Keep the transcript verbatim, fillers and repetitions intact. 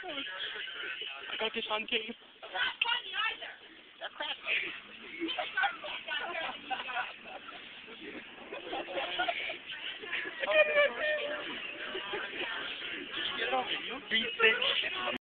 I got this on tape. Not funny either. They're crap.